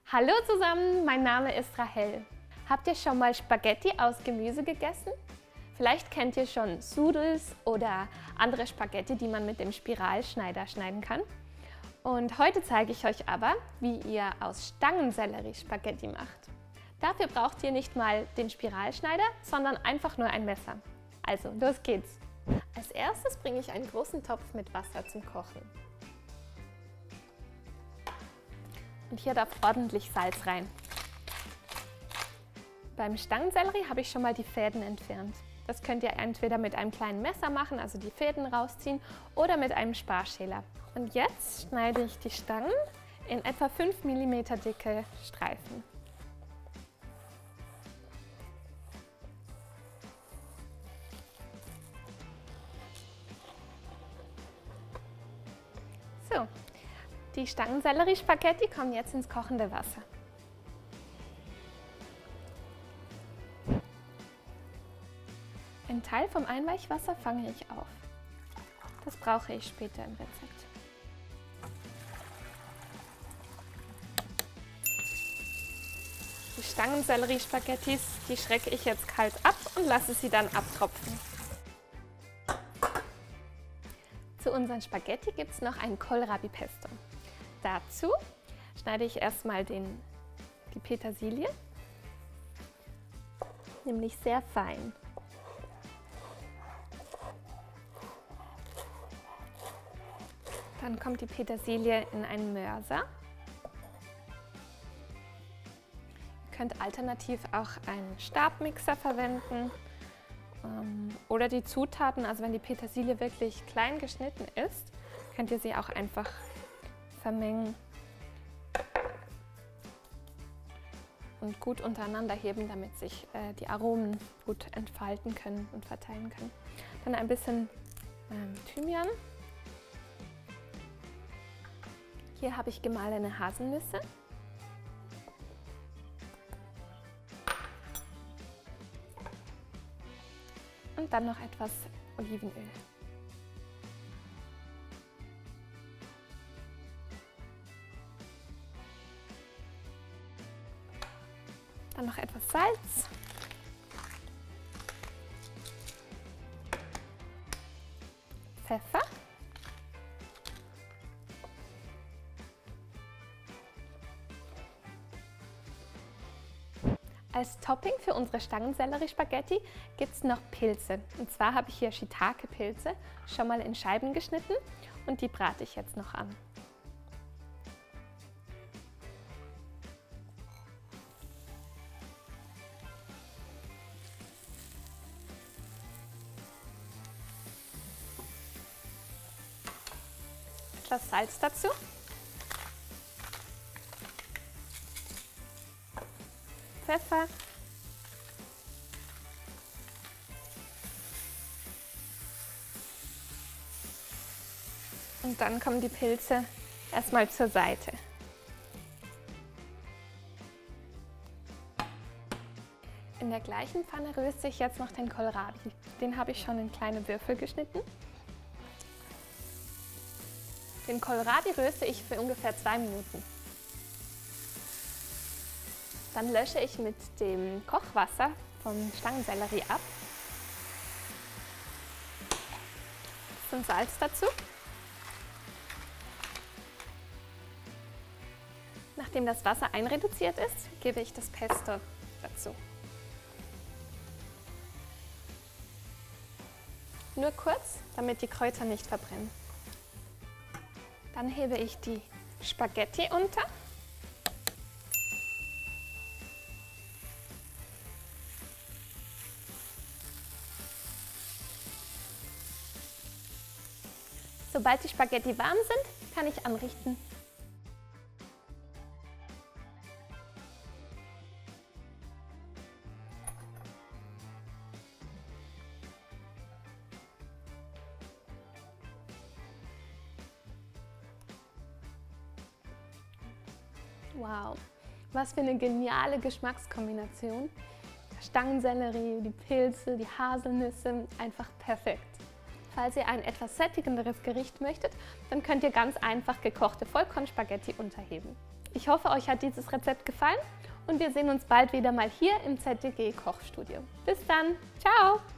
Hallo zusammen, mein Name ist Rahel. Habt ihr schon mal Spaghetti aus Gemüse gegessen? Vielleicht kennt ihr schon Sudels oder andere Spaghetti, die man mit dem Spiralschneider schneiden kann. Und heute zeige ich euch aber, wie ihr aus Stangensellerie Spaghetti macht. Dafür braucht ihr nicht mal den Spiralschneider, sondern einfach nur ein Messer. Also, los geht's! Als erstes bringe ich einen großen Topf mit Wasser zum Kochen. Und hier darf ordentlich Salz rein. Beim Stangensellerie habe ich schon mal die Fäden entfernt. Das könnt ihr entweder mit einem kleinen Messer machen, also die Fäden rausziehen, oder mit einem Sparschäler. Und jetzt schneide ich die Stangen in etwa 5 mm dicke Streifen. So. Die Stangensellerie-Spaghetti kommen jetzt ins kochende Wasser. Einen Teil vom Einweichwasser fange ich auf. Das brauche ich später im Rezept. Die Stangensellerie-Spaghettis, die schrecke ich jetzt kalt ab und lasse sie dann abtropfen. Zu unseren Spaghetti gibt es noch ein Kohlrabi-Pesto. Dazu schneide ich erstmal die Petersilie, nämlich sehr fein. Dann kommt die Petersilie in einen Mörser. Ihr könnt alternativ auch einen Stabmixer verwenden oder die Zutaten, also wenn die Petersilie wirklich klein geschnitten ist, könnt ihr sie auch einfach vermengen und gut untereinander heben, damit sich die Aromen gut entfalten können und verteilen können. Dann ein bisschen Thymian. Hier habe ich gemahlene Haselnüsse. Und dann noch etwas Olivenöl. Dann noch etwas Salz. Pfeffer. Als Topping für unsere Stangensellerie-Spaghetti gibt es noch Pilze. Und zwar habe ich hier Shiitake-Pilze schon mal in Scheiben geschnitten und die brate ich jetzt noch an. Etwas Salz dazu. Pfeffer. Und dann kommen die Pilze erstmal zur Seite. In der gleichen Pfanne röste ich jetzt noch den Kohlrabi. Den habe ich schon in kleine Würfel geschnitten. Den Kohlrabi röste ich für ungefähr 2 Minuten. Dann lösche ich mit dem Kochwasser vom Stangensellerie ab. Bisschen Salz dazu. Nachdem das Wasser einreduziert ist, gebe ich das Pesto dazu. Nur kurz, damit die Kräuter nicht verbrennen. Dann hebe ich die Spaghetti unter. Sobald die Spaghetti warm sind, kann ich anrichten. Wow, was für eine geniale Geschmackskombination. Stangensellerie, die Pilze, die Haselnüsse, einfach perfekt. Falls ihr ein etwas sättigenderes Gericht möchtet, dann könnt ihr ganz einfach gekochte Vollkornspaghetti unterheben. Ich hoffe, euch hat dieses Rezept gefallen und wir sehen uns bald wieder mal hier im ZDG Kochstudio. Bis dann, ciao!